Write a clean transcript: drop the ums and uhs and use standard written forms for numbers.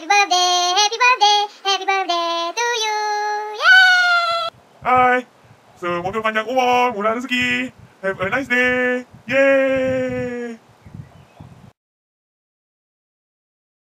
Happy birthday, happy birthday, happy birthday to you. Yay! Hai, semoga panjang umur, murah rezeki. Have a nice day. Yay!